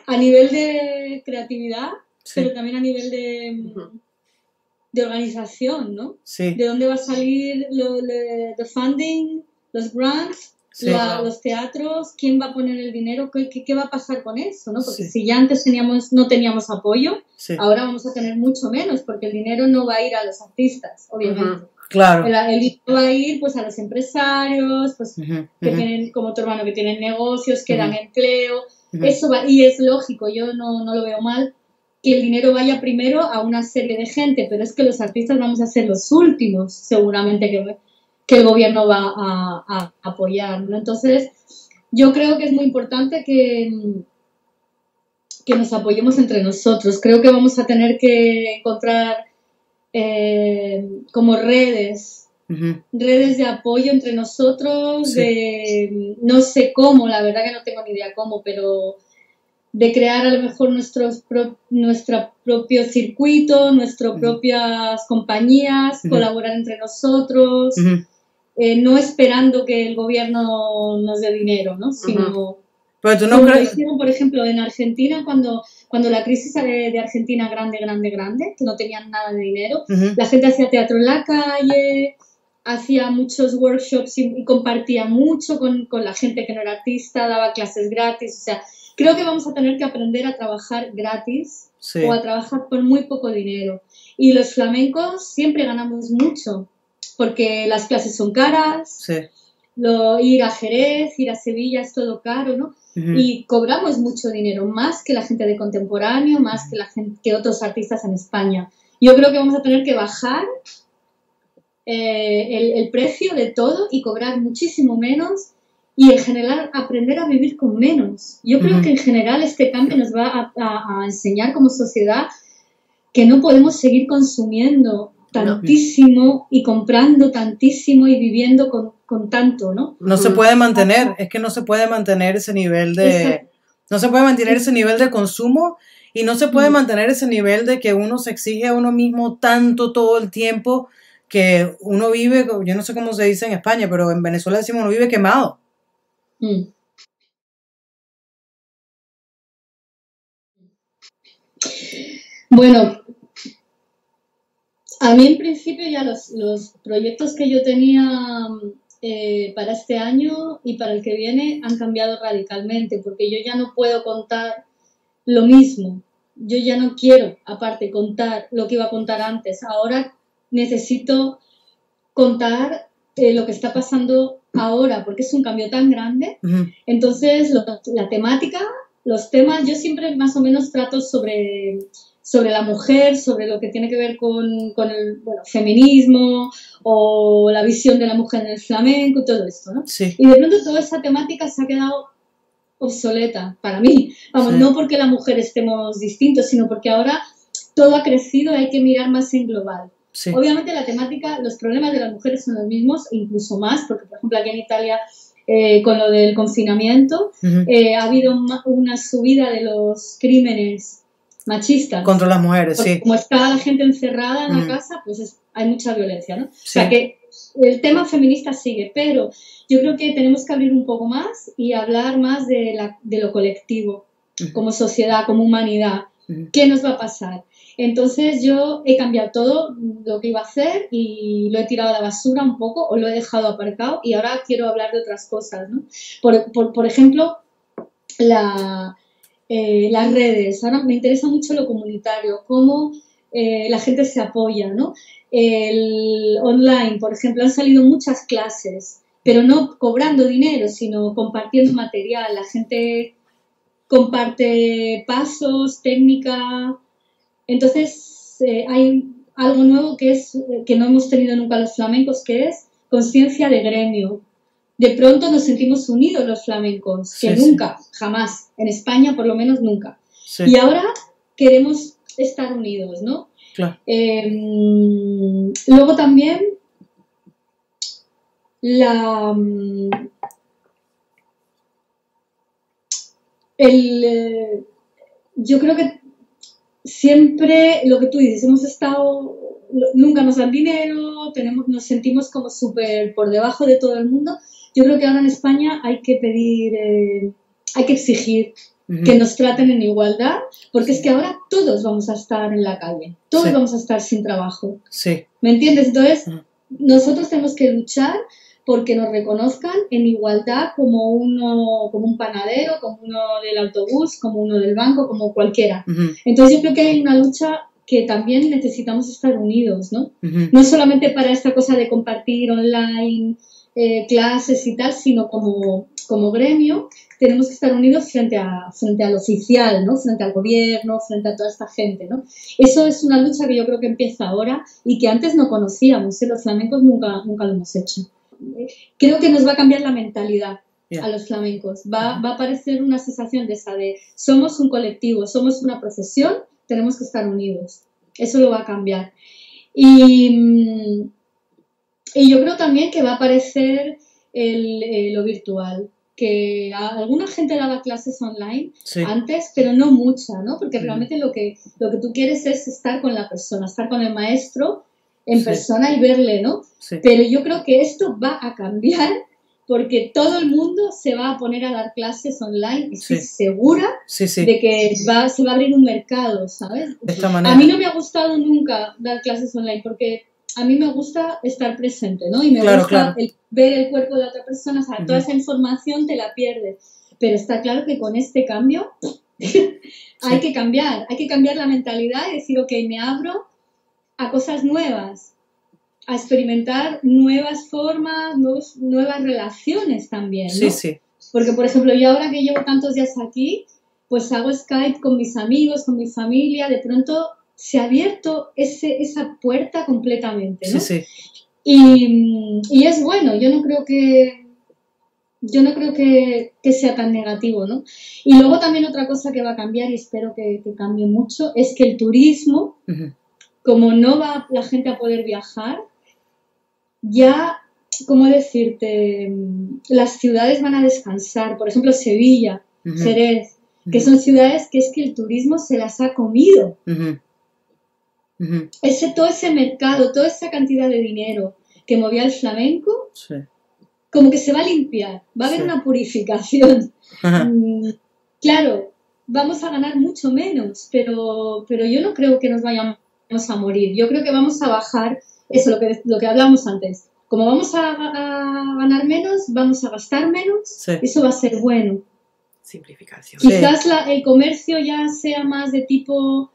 a nivel de creatividad, Sí. pero también a nivel de organización, ¿no? Sí. ¿De dónde va a salir the funding, los grants, Sí. los teatros? ¿Quién va a poner el dinero? ¿Qué va a pasar con eso, ¿no? Porque Sí. si ya antes no teníamos apoyo, Sí. ahora vamos a tener mucho menos, porque el dinero no va a ir a los artistas, obviamente. Claro. El dinero va a ir pues a los empresarios, pues que tienen, como tu hermano, que tienen negocios, que dan empleo. Eso va, y es lógico, yo no lo veo mal, que el dinero vaya primero a una serie de gente, pero es que los artistas vamos a ser los últimos, seguramente, que el gobierno va a apoyar, ¿no? Entonces, yo creo que es muy importante que nos apoyemos entre nosotros. Creo que vamos a tener que encontrar como redes de apoyo entre nosotros, Sí. no sé cómo, la verdad que no tengo ni idea cómo, pero de crear a lo mejor nuestro propio circuito, nuestras propias compañías, colaborar entre nosotros, no esperando que el gobierno nos dé dinero, ¿no? Sino Pero tú no como crees... lo hicieron, por ejemplo, en Argentina, cuando la crisis de Argentina grande, que no tenían nada de dinero, la gente hacía teatro en la calle, hacía muchos workshops y compartía mucho con la gente que no era artista, daba clases gratis, o sea, creo que vamos a tener que aprender a trabajar gratis o a trabajar por muy poco dinero. Y los flamencos siempre ganamos mucho, porque las clases son caras, ir a Jerez, ir a Sevilla es todo caro, ¿no? Y cobramos mucho dinero, más que la gente de contemporáneo, más que otros artistas en España. Yo creo que vamos a tener que bajar el precio de todo y cobrar muchísimo menos y en general aprender a vivir con menos. Yo creo que en general este cambio nos va a enseñar como sociedad que no podemos seguir consumiendo tantísimo y comprando tantísimo y viviendo con tanto, ¿no? No se puede mantener, es que no se puede mantener ese nivel de... No se puede mantener ese nivel de consumo y no se puede mantener ese nivel de que uno se exige a uno mismo tanto todo el tiempo que uno vive, yo no sé cómo se dice en España, pero en Venezuela decimos uno vive quemado. Bueno, a mí en principio ya los proyectos que yo tenía para este año y para el que viene han cambiado radicalmente, porque yo ya no puedo contar lo mismo. Yo ya no quiero, aparte, contar lo que iba a contar antes. Ahora necesito contar lo que está pasando ahora, porque es un cambio tan grande. Entonces, la temática, los temas, yo siempre más o menos trato sobre la mujer, sobre lo que tiene que ver con el feminismo o la visión de la mujer en el flamenco y todo esto, ¿no? Sí. Y de pronto toda esa temática se ha quedado obsoleta para mí. Vamos, no porque la mujer estemos distintos, sino porque ahora todo ha crecido y hay que mirar más en global. Sí. Obviamente la temática, los problemas de las mujeres son los mismos, incluso más, porque por ejemplo aquí en Italia con lo del confinamiento ha habido una subida de los crímenes machistas. Contra las mujeres, porque sí. como está la gente encerrada en la casa, pues hay mucha violencia, ¿no? Sí. O sea que el tema feminista sigue, pero yo creo que tenemos que abrir un poco más y hablar más de lo colectivo, como sociedad, como humanidad. ¿Qué nos va a pasar? Entonces yo he cambiado todo lo que iba a hacer y lo he tirado a la basura un poco o lo he dejado aparcado y ahora quiero hablar de otras cosas, ¿no? Por ejemplo, las redes. Ahora me interesa mucho lo comunitario, cómo la gente se apoya, ¿no? El online, por ejemplo, han salido muchas clases, pero no cobrando dinero, sino compartiendo material. La gente comparte pasos, técnica. Entonces, hay algo nuevo que no hemos tenido nunca los flamencos, que es conciencia de gremio. De pronto nos sentimos unidos los flamencos, que nunca, jamás, en España por lo menos nunca. Sí. Y ahora queremos estar unidos, ¿no? Claro. Luego también yo creo que siempre lo que tú dices, nunca nos dan dinero, nos sentimos como súper por debajo de todo el mundo. Yo creo que ahora en España hay que pedir, hay que exigir que nos traten en igualdad, porque es que ahora todos vamos a estar en la calle, todos vamos a estar sin trabajo. ¿Me entiendes? Entonces, nosotros tenemos que luchar porque nos reconozcan en igualdad como un panadero, como uno del autobús, como uno del banco, como cualquiera. Entonces yo creo que hay una lucha que también necesitamos estar unidos, ¿no? No solamente para esta cosa de compartir online clases y tal, sino como gremio tenemos que estar unidos frente al oficial, ¿no? Frente al gobierno, frente a toda esta gente, ¿no? Eso es una lucha que yo creo que empieza ahora y que antes no conocíamos, ¿eh? Los flamencos nunca lo hemos hecho. Creo que nos va a cambiar la mentalidad a los flamencos. Va a aparecer una sensación de esa de somos un colectivo, somos una profesión, tenemos que estar unidos. Eso lo va a cambiar. Y yo creo también que va a aparecer lo virtual, que alguna gente daba clases online antes, pero no mucha, ¿no? Porque realmente lo que tú quieres es estar con la persona, estar con el maestro en persona y verle, ¿no? Pero yo creo que esto va a cambiar porque todo el mundo se va a poner a dar clases online. Estoy segura de que se va a abrir un mercado, ¿sabes? De esta manera. A mí no me ha gustado nunca dar clases online porque a mí me gusta estar presente, ¿no? Y me gusta ver el cuerpo de la otra persona, o sea, toda esa información te la pierdes. Pero está claro que con este cambio hay que cambiar la mentalidad y decir, ok, me abro a cosas nuevas, a experimentar nuevas formas, nuevas relaciones también, ¿no? Porque, por ejemplo, yo ahora que llevo tantos días aquí, pues hago Skype con mis amigos, con mi familia, de pronto se ha abierto esa puerta completamente, ¿no? Y es bueno, yo no creo que sea tan negativo, ¿no? Y luego también otra cosa que va a cambiar, y espero que cambie mucho, es que el turismo, como no va la gente a poder viajar, ya, ¿cómo decirte? Las ciudades van a descansar. Por ejemplo, Sevilla, Jerez, que son ciudades que es que el turismo se las ha comido. Todo ese mercado, toda esa cantidad de dinero que movía el flamenco, como que se va a limpiar, va a haber una purificación. Claro, vamos a ganar mucho menos, pero yo no creo que nos vayamos a morir. Yo creo que vamos a bajar, eso, lo que hablamos antes. Como vamos a ganar menos, vamos a gastar menos, eso va a ser bueno. Simplificación. Quizás el comercio ya sea más de tipo,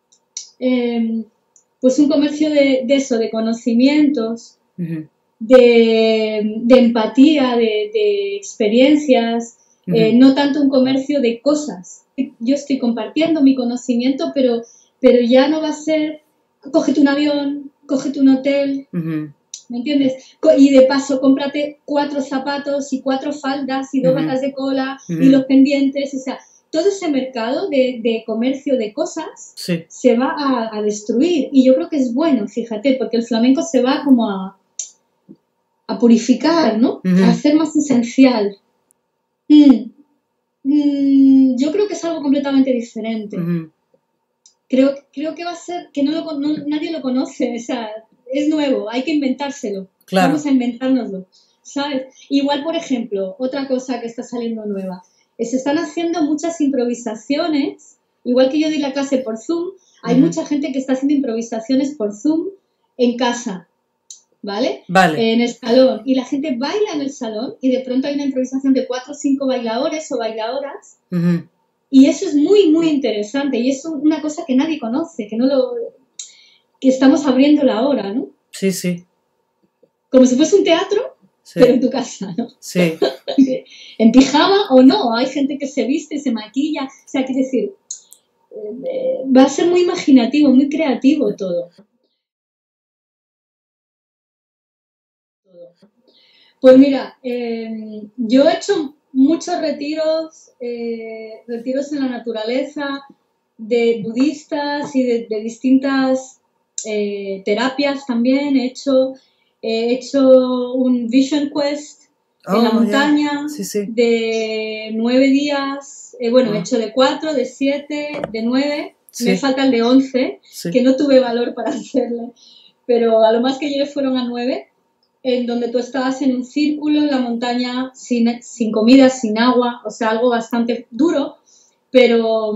pues un comercio de eso, de conocimientos, de empatía, de experiencias, no tanto un comercio de cosas. Yo estoy compartiendo mi conocimiento, pero ya no va a ser cógete un avión, cógete un hotel, ¿me entiendes? Y de paso cómprate 4 zapatos y 4 faldas y 2 batas de cola y los pendientes, o sea, todo ese mercado de comercio de cosas se va a destruir y yo creo que es bueno, fíjate, porque el flamenco se va como a purificar, ¿no? A hacer más esencial. Yo creo que es algo completamente diferente. Creo que va a ser, que nadie lo conoce, o sea, es nuevo, hay que inventárselo. Vamos a inventárnoslo, ¿sabes? Igual, por ejemplo, otra cosa que está saliendo nueva, se están haciendo muchas improvisaciones, igual que yo di la clase por Zoom, hay mucha gente que está haciendo improvisaciones por Zoom en casa, ¿vale? En el salón, y la gente baila en el salón y de pronto hay una improvisación de 4 o 5 bailadores o bailadoras. Y eso es muy, muy interesante y es una cosa que nadie conoce, que estamos abriéndola ahora, ¿no? Como si fuese un teatro, pero en tu casa, ¿no? En pijama o no, hay gente que se viste, se maquilla, o sea, quiere decir, va a ser muy imaginativo, muy creativo todo. Pues mira, yo he hecho muchos retiros en la naturaleza, de budistas y de distintas terapias también. He hecho un Vision Quest en la montaña de 9 días. He hecho de 4, de 7, de 9. Me falta el de 11, que no tuve valor para hacerle, pero a lo más que llegué fueron a 9. en donde tú estabas en un círculo en la montaña sin comida, sin agua, o sea, algo bastante duro, pero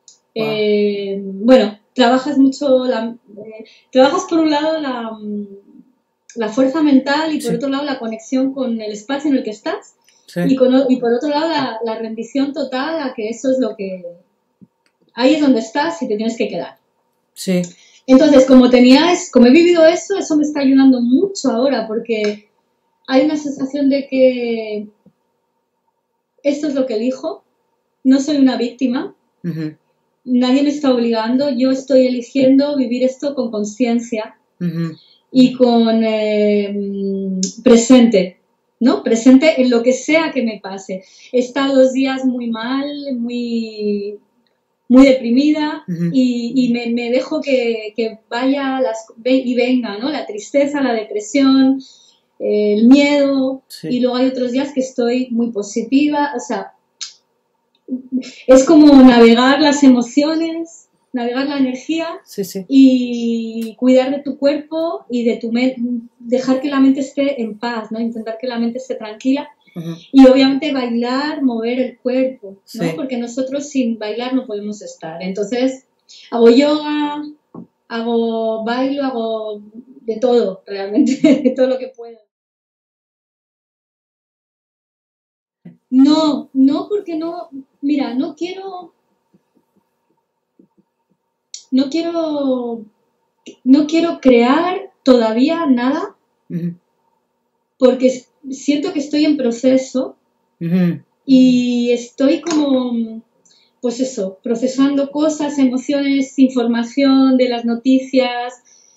bueno, trabajas mucho, trabajas por un lado la fuerza mental y por otro lado la conexión con el espacio en el que estás y por otro lado la rendición total a que eso es lo que... Ahí es donde estás y te tienes que quedar. Sí. Entonces, como he vivido eso me está ayudando mucho ahora porque hay una sensación de que esto es lo que elijo, no soy una víctima, nadie me está obligando, yo estoy eligiendo vivir esto con conciencia y con presente, ¿no? Presente en lo que sea que me pase. He estado 2 días muy mal, muy deprimida y me dejo que vaya y venga, ¿no? La tristeza, la depresión, el miedo, y luego hay otros días que estoy muy positiva, o sea, es como navegar las emociones, navegar la energía y cuidar de tu cuerpo y de tu mente, dejar que la mente esté en paz, ¿no? Intentar que la mente esté tranquila. Y obviamente bailar, mover el cuerpo, ¿no? Porque nosotros sin bailar no podemos estar. Entonces, hago yoga, bailo, hago de todo, realmente, de todo lo que puedo. No, porque no, mira, no quiero crear todavía nada, porque siento que estoy en proceso y estoy como, pues eso, procesando cosas, emociones, información de las noticias,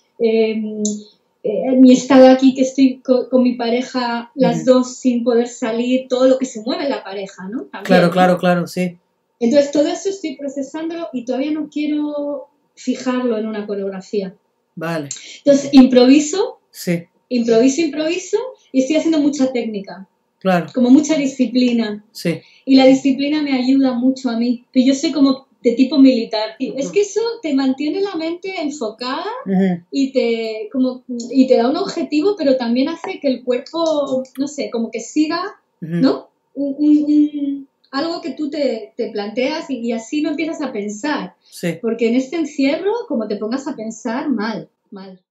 mi estado aquí que estoy con mi pareja, las dos sin poder salir, todo lo que se mueve en la pareja, ¿no? También, claro, sí. Entonces todo eso estoy procesándolo y todavía no quiero fijarlo en una coreografía. Vale. Entonces improviso. Sí. Improviso y estoy haciendo mucha técnica. Claro. Como mucha disciplina. Sí. Y la disciplina me ayuda mucho a mí. Pero yo soy como de tipo militar. Es que eso te mantiene la mente enfocada y te da un objetivo, pero también hace que el cuerpo, no sé, como que siga, ¿no? Algo que tú te planteas y así no empiezas a pensar. Sí. Porque en este encierro, como te pongas a pensar, mal.